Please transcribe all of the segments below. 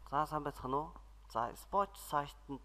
За сайн байцгаана уу? За спот сайтанд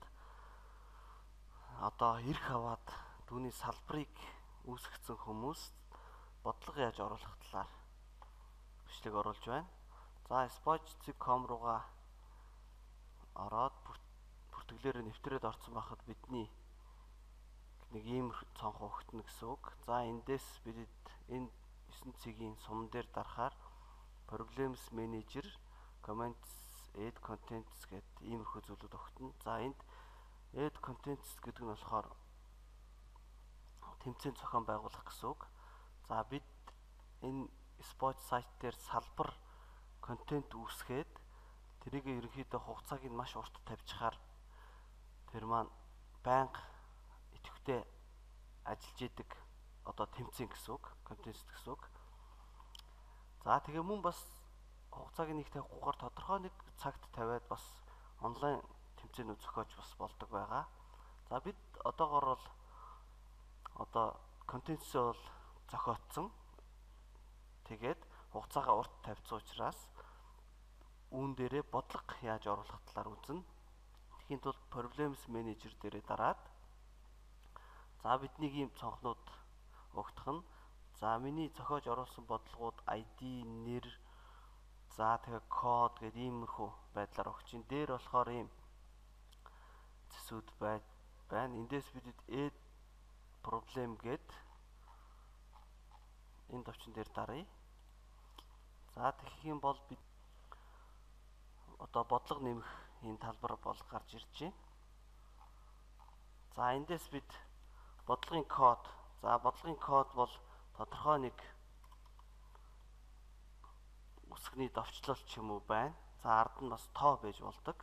одоо ирэх аваад түүний салбарыг үүсгэсэн хүмүүс бодлого яаж оруулах талаар бичлэг оруулж байна. За spot.com руугаа ороод бүртгэлээр нэвтрээд орсон байхад бидний нэг ийм цонх өгтөнө гэсэн үг. За эндээс бид энэ 9 цэгийн суман дээр дарахаар Problems Manager, Comments, Add Contents гэдэг иймэрхүү зүйлүүд өгтөнө. За энд Add Contents гэдэг нь болохоор тэмцээн зохион байгуулах гэсэн үг. За бид энэ Spot сайт дээр салбар контент үүсгээд тэрийг ерөнхийдөө хугацааг нь маш урт тавьчихаар тэр маань байнга идэвхтэй ажиллаж идэг одоо тэмцээн гэсэн үг, контент гэсэн үг. За тэгээ мөн бас хугацааг нэг тавихгүйгээр тодорхой нэг цагт тавиад бас онлайн тэмцээнүүд зохиож бас болдог байгаа. За бид одоогоор бол одоо контентсээ бол зохиотсон. Тэгээд хугацаагаа урт тавьсан учраас үүн дээрээ бодлого яаж оруулах талаар үзнэ. Тэгэхийн тулд Problems Manager дээрээ дараад за бидний ийм цонхнууд өгдөх нь за миний зохиож оруулсан бодлогууд ID, нэр, за тэгээ код гэдэг иймэрхүү байдлаар өгч ин дээр болохоор ийм зэсүүд байна. Эндээс бидэд add problem гэд энэ товчон дээр даръя. За тэгэх юм бол бид одоо бодлого нэмэх энэ талбар бол гарч ирж байна. За эндээс бид бодлогын код. За бодлогын код бол тодорхой нэг үсгний довчлол ч юм уу байна. За ард нь бас тоо байж болдог.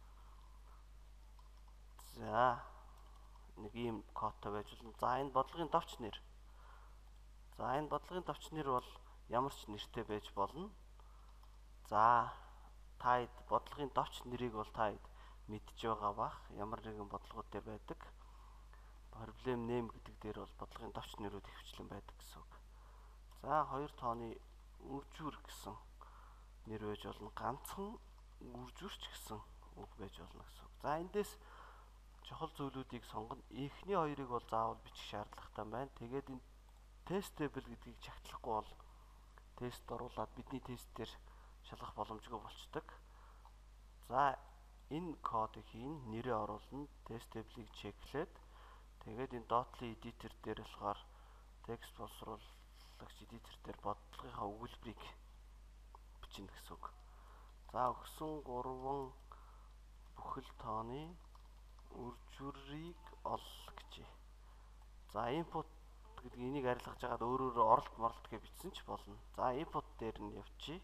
За нэг ийм кодтой байж болно. За энэ бодлогын товч нэр. За энэ бодлогын товч нэр бол ямар ч нэртэй байж болно. За таад бодлогын товч нэрийг бол таад мэдж байгаа бах. Ямар нэгэн бодлогууд дээр байдаг. Problem name гэдэг дээр бол бодлогын товч нэрүүд ихвчлэн байдаг гэсэн үг. За 2 тооны үржүүр гэсэн нэр байж болно. Ганцхан үржүүрч гэсэн үг байж болно гэсэн үг. За эндээс чухал зүйлүүдийг сонгоно. Эхний хоёрыг бол заавал бичих шаардлагатай байна. Тэгээд энэ testable гэдгийг чагтлахгүй бол тест оруулаад бидний тест дээр шалгах боломжгүй болчдөг. За энэ кодыг хийн нэрээ оруулна. Testable-ийг чеклээд тэгээд энэ dotly editor дээр болохоор текст боловсруулагч editor дээр бодлогынхаа өгүүлбэрийг бичнэ гэсэн үг. За өгсөн 3 бүхэл тооны үржүүрийг ол гэжээ. За input гэдэг энийг арилгаж хагаад өөрөөр оролт моролт гэж бичсэн ч болно. За input дээр нь явчих.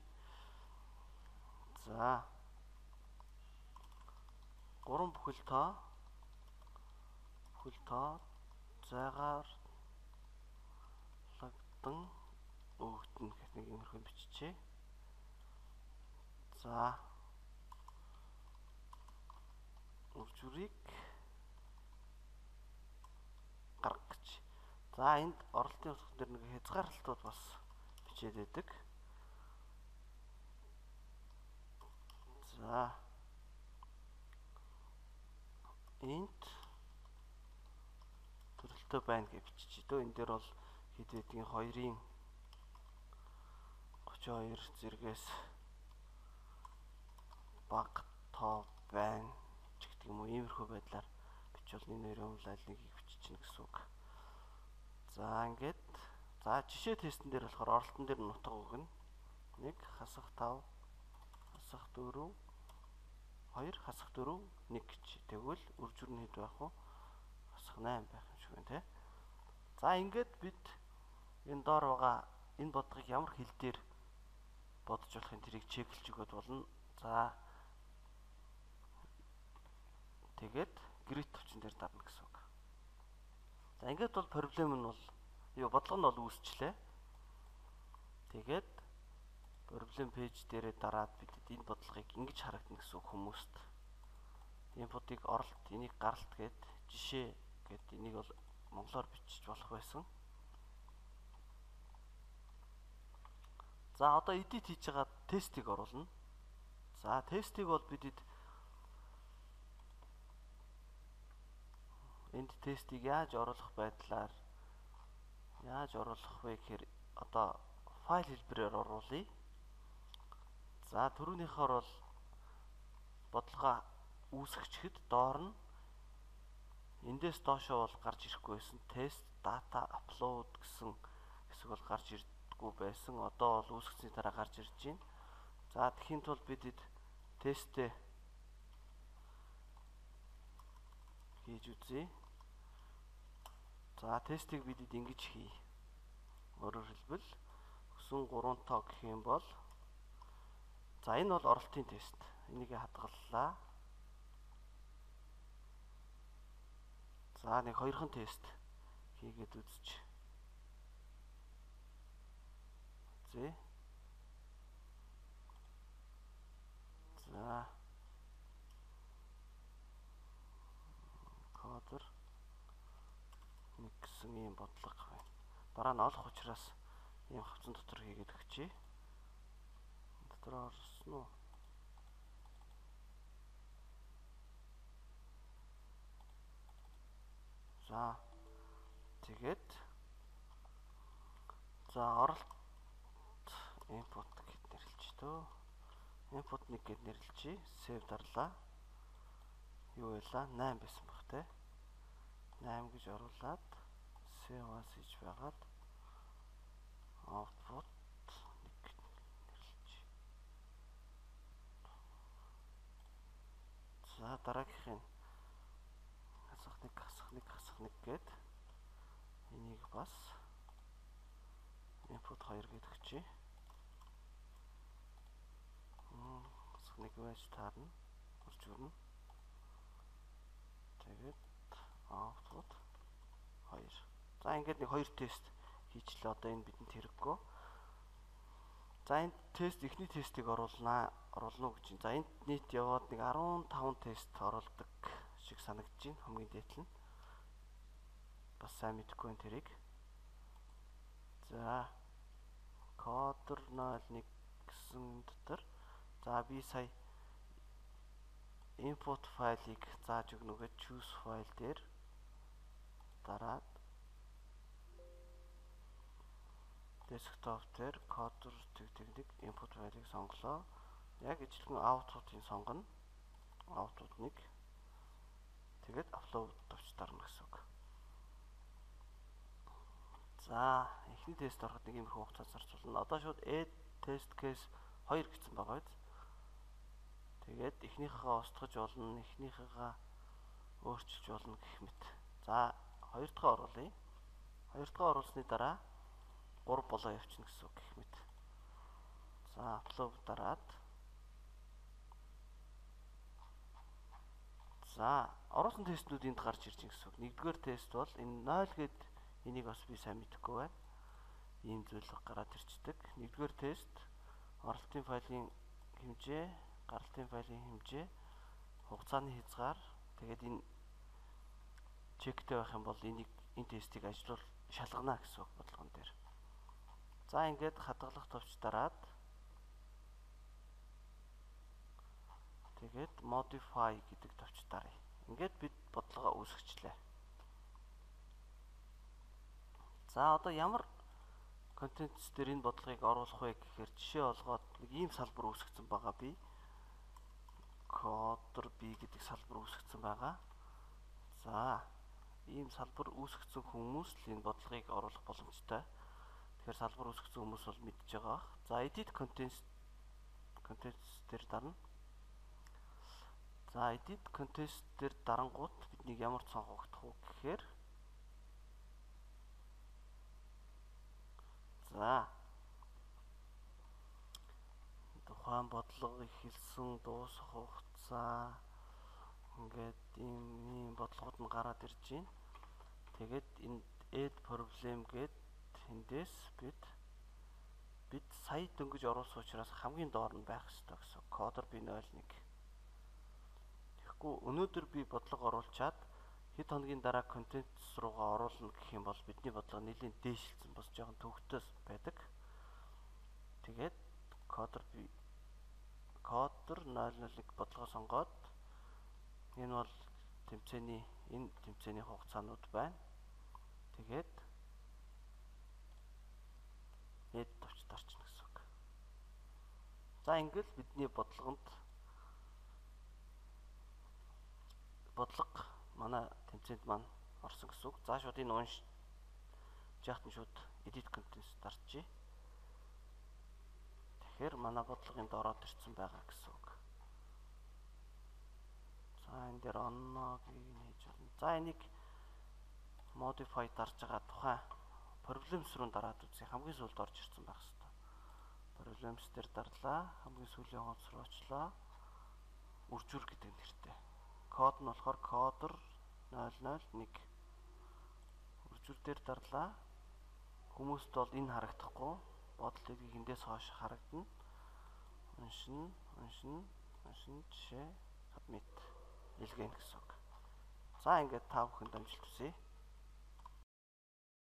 За 3 бүхэл тоо зайгаар лагдан өгдөн гэх нэг юмрхүү биччихье. За үржүүрийг гаргаж. За энд оролтын усх дээр нэг хязгаарлалтууд бас бичээд байдаг. За энд төрөлтөө байна гэж бичиж дөө. Энэ дээр бол хэд байдгийн 2-ын 32 зэрэгээс бага тоо байна ч гэдэг юм уу. Иймэрхүү байдлаар бичвэл энэ хоёрын өмнө аль нэгийг биччихнэ гэсэн үг. За ингээд за жишээ тестэн дээр болохоор оролтон дээр нутаг өгнө. 1 хасах 5 хасах 4 2 хасах 4 1 гэж тэгвэл үржүүр нь хэд байх вэ? Хасах 8 байх юм шиг байна те. За ингээд бид энэ доор байгаа энэ бодлогыг ямар хэл дээр бодож болохын тэрийг чеклж өгöd болно. За тэгээд grid төвчөн дээр дарна гэсэн үг. За ингээд бол проблем нь бол бодлого нь бол үүсчлээ. Тэгээд problem page дээрээ дараад бид энэ бодлогыг ингэж харагдана гэсэн үг хүмүүст. Input-ыг оролт, энийг гаралт гэд жишээ гэд энийг бол монголоор бичиж болох байсан. За одоо edit хийж байгаа тестийг оруулна. За тестийг бол бидэд энд тестийг яаж оруулах байдлаар яаж оруулах вэ гэхээр одоо файл хэлбэрээр оруулъя. За түрүүнийхээр бол бодлогоо үүсгэчихэд доор нь эндээс доошоо бол гарч ирэхгүй байсан тест data upload гэсэн хэсэг бол гарч ирдэггүй байсан. Одоо бол үүсгэсний дараа гарч ирж байна. За тэхийн тулд бидэд тестээ хийж үзье. За тестийг бидэд ингэж хий. Өөрөөр хэлбэл өсөн 3 тоо гэх юм бол за энэ бол оролтын тест. Энийг хадгаллаа. За нэг хоёрхан тест хийгээд үзэж. Зэ. За. Кодер нэг гэсэн ийм бодлого байна. Дараа нь олох учраас ийм хавцан дотор хийгээд өгчээ. Дотор орсон уу? За. Тэгээд за оролт input гэд нэрлэж төө. Input 1 гэд нэрлэжээ. Save дарлаа. Юу байлаа? 8 байсан баг те. 8 гэж оруулаад save as хийж байгаад output 1 гэд нэрлэжээ. За дараагийнх нь хасах нэг гэд энийг бас input 2 гэд өгчээ. Хасах нэг байж таарна. Орж өрнө. Тэгээд output 2. За ингээд нэг 2 тест хийчлээ. Одоо энэ бидэнд хэрэггүй. За энэ тест эхний тестийг оруулна уу гэж байна. За энд нийт яваад нэг 15 тест оруулдаг шиг санагдаж байна. Хамгийн дээд нь. Бас сайн мэдэхгүй байна тэрийг. За coder 01 гэсэн дотор за би сая input файлыг зааж өгнөгээд choose file дээр дараад desktop дээр coder тэгтэг input файлыг сонголоо. Яг ижилхэн output-ыг сонгоно. Output 1. Тэгээд upload товч дарна гэсэн үг. За эхний тест ороход нэг иймэрхүү хугацаа зарцуулна. Одоо шууд add test case 2 гэсэн байгаа биз. Тэгээд эхнийхээ устгаж болно, эхнийхээ өөрчилж болно гэх мэт. За хоёр дахь оруулъя. Хоёр дахь оруулсны дараа 3 болоо явчихна гэсэн үг гэх мэт. За upload дараад. За оруулсан тестнүүд энд гарч ирж байгаа гэсэн үг. Нэгдүгээр тест бол энэ 0 гэд энийг бас би сайн мэдэхгүй байна. Ийм зүйл гараад ирчдэг. Нэгдүгээр тест оролтын файлын хэмжээ, гаралтын файлын хэмжээ, хугацааны хязгаар. Тэгээд энэ чектэй байх юм бол энэ тестийг ажилуул шалгана гэсэн үг бодлогон дээр. За ингээд хадгалах товч дараад тэгээд modify гэдэг товч даръя. Ингээд бид бодлогоо үүсгэчлээ. За одоо ямар контентс дээр энэ бодлогыг оруулах вэ гэхээр жишээ олгоод нэг ийм салбар үүсгэсэн байгаа би. Coder B гэдэг салбар үүсгэсэн байгаа. За ийм салбар үүсгэсэн хүмүүс л энэ бодлогыг оруулах боломжтой. Тэгэхээр салбар үүсгэсэн хүмүүс бол мэдж байгаа. За edit contents дээр дарна. За edit contents дээр дарангууд биднийг ямар сонгогдох вэ гэхээр за тухайн бодлого ихэлсэн дуусах хугацаа ингээд ийм бодлогод нь гараад ирж байна. Тэгээд энэ add problem гээд эндээс бид сая дөнгөж оруулсан учраас хамгийн доор нь байх ёстой гэсэн. Coder B01. Тэгэхгүй өнөөдөр би бодлого оруулчаад хэд хоногийн дараа contents руугаа оруулна гэх юм бол бидний бодлого нэлийн дээшилсэн бас жоохон төвөгтэй байдаг. Тэгээд coder 001 бодлого сонгоод энэ бол энэ тэмцээний хугацаанууд байна. Тэгээд эд товчд орчихно гэсэн үг. За ингээл бидний бодлого манай тэмцээнд маань орсон гэсэн үг. За шууд энэ уншиж яахад нь шууд edit content дарчээ. Тэгэхээр манай бодлого энд ороод ирсэн байгаа гэсэн үг. За энэ дээр онногийг нээж болно. За энийг modify дарж байгаа тухайн problems руу дараад үзье. Хамгийн сүүлд орж ирсэн байх хэвээр. Problems дээр дарлаа. Хамгийн сүүлийн хуудас руу очлоо. Үржүүр гэдэг нэртэй. Код нь болохоор coder 001. Үржүүр дээр дарлаа. Хүмүүст бол энэ харагдахгүй. Бодлыг эндээс хойш харагдана. Уншин жишээ submit илгээн гэсэн үг. За ингээд та бүхэнд амжилт хүсье.